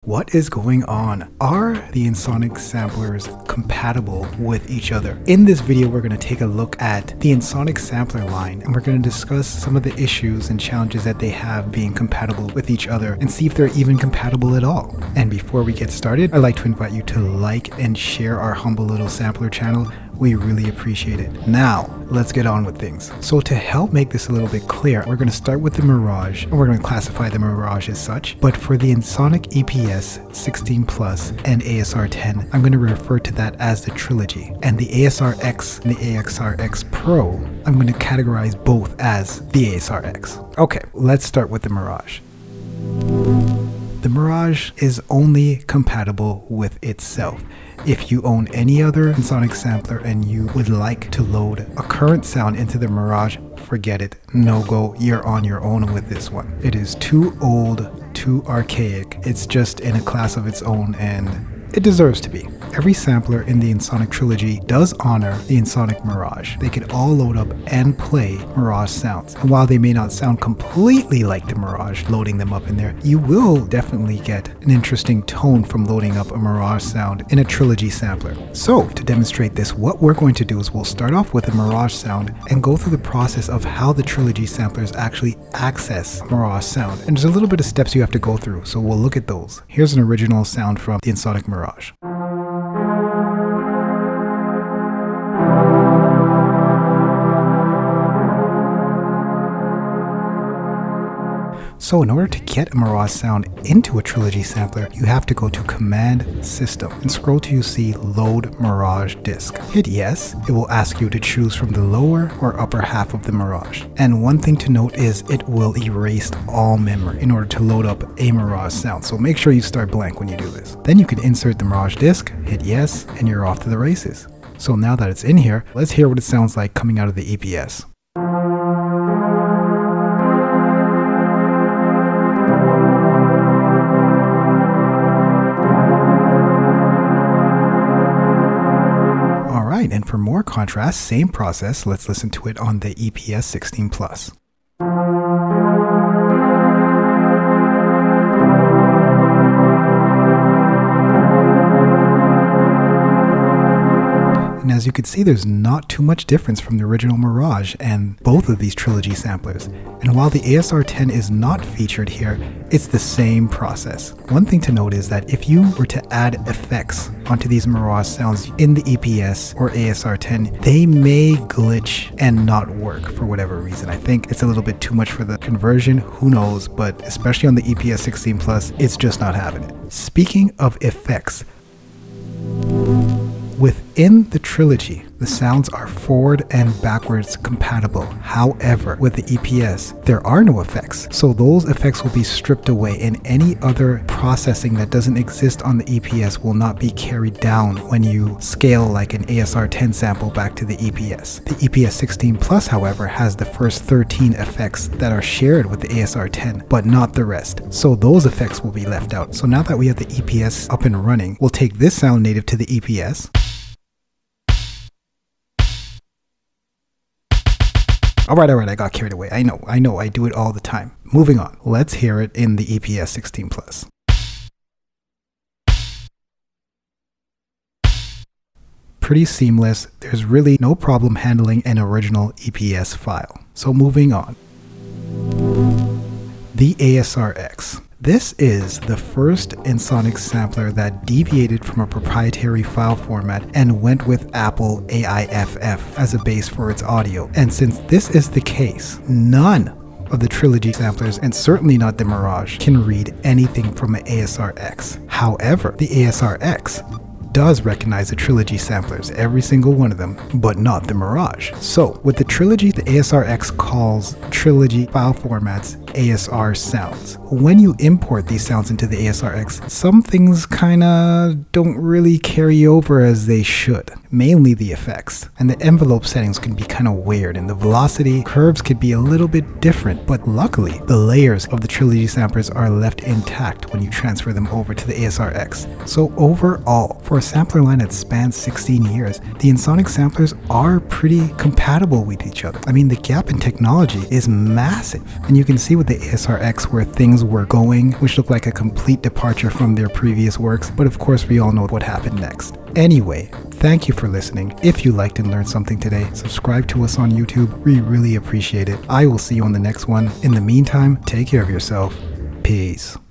What is going on? Are the Ensoniq samplers compatible with each other? In this video, we're going to take a look at the Ensoniq sampler line, and we're going to discuss some of the issues and challenges that they have being compatible with each other and see if they're even compatible at all. And before we get started, I'd like to invite you to like and share our humble little sampler channel. We really appreciate it. Now, let's get on with things. So to help make this a little bit clear, we're going to start with the Mirage, and we're going to classify the Mirage as such. But for the Ensoniq EPS 16 Plus and ASR 10, I'm going to refer to that as the trilogy. And the ASR X and the ASR X Pro, I'm going to categorize both as the ASR X. Okay, let's start with the Mirage. The Mirage is only compatible with itself. If you own any other Ensoniq sampler and you would like to load a current sound into the Mirage, forget it. No go. You're on your own with this one. It is too old, too archaic. It's just in a class of its own, and it deserves to be. Every sampler in the Ensoniq trilogy does honor the Ensoniq Mirage. They can all load up and play Mirage sounds. And while they may not sound completely like the Mirage loading them up in there, you will definitely get an interesting tone from loading up a Mirage sound in a trilogy sampler. So to demonstrate this, what we're going to do is we'll start off with a Mirage sound and go through the process of how the trilogy samplers actually access a Mirage sound. And there's a little bit of steps you have to go through, so we'll look at those. Here's an original sound from the Ensoniq Mirage. So in order to get a Mirage sound into a trilogy sampler, you have to go to Command System and scroll till you see Load Mirage Disk. Hit yes. It will ask you to choose from the lower or upper half of the Mirage. And one thing to note is it will erase all memory in order to load up a Mirage sound. So make sure you start blank when you do this. Then you can insert the Mirage disk, hit yes, and you're off to the races. So now that it's in here, let's hear what it sounds like coming out of the EPS. And for more contrast, same process, let's listen to it on the EPS 16 Plus. And as you can see, there's not too much difference from the original Mirage and both of these trilogy samplers. And while the ASR 10 is not featured here, it's the same process. One thing to note is that if you were to add effects onto these Mirage sounds in the EPS or ASR 10, they may glitch and not work for whatever reason. I think it's a little bit too much for the conversion, who knows, but especially on the EPS 16 Plus, it's just not having it. Speaking of effects, within the trilogy, the sounds are forward and backwards compatible. However, with the EPS, there are no effects. So those effects will be stripped away, and any other processing that doesn't exist on the EPS will not be carried down when you scale like an ASR 10 sample back to the EPS. The EPS 16 Plus, however, has the first 13 effects that are shared with the ASR 10, but not the rest. So those effects will be left out. So now that we have the EPS up and running, we'll take this sound native to the EPS. All right, I got carried away. I know, I do it all the time. Moving on, let's hear it in the EPS 16 Plus. Pretty seamless. There's really no problem handling an original EPS file. So moving on. The ASR X. This is the first Ensoniq sampler that deviated from a proprietary file format and went with Apple AIFF as a base for its audio. And since this is the case, none of the trilogy samplers, and certainly not the Mirage, can read anything from an ASR X. However, the ASR X does recognize the trilogy samplers, every single one of them, but not the Mirage. So with the trilogy, the ASR X calls trilogy file formats ASR sounds. When you import these sounds into the ASR X, some things kinda don't really carry over as they should, mainly the effects. And the envelope settings can be kinda weird, and the velocity curves could be a little bit different, but luckily the layers of the trilogy samplers are left intact when you transfer them over to the ASR X. So overall, for a sampler line that spans 16 years, the Ensoniq samplers are pretty compatible with each other. I mean, the gap in technology is massive, and you can see with the ASRX where things were going, which looked like a complete departure from their previous works, but of course we all know what happened next. Anyway, thank you for listening. If you liked and learned something today, subscribe to us on YouTube. We really appreciate it. I will see you on the next one. In the meantime, take care of yourself. Peace.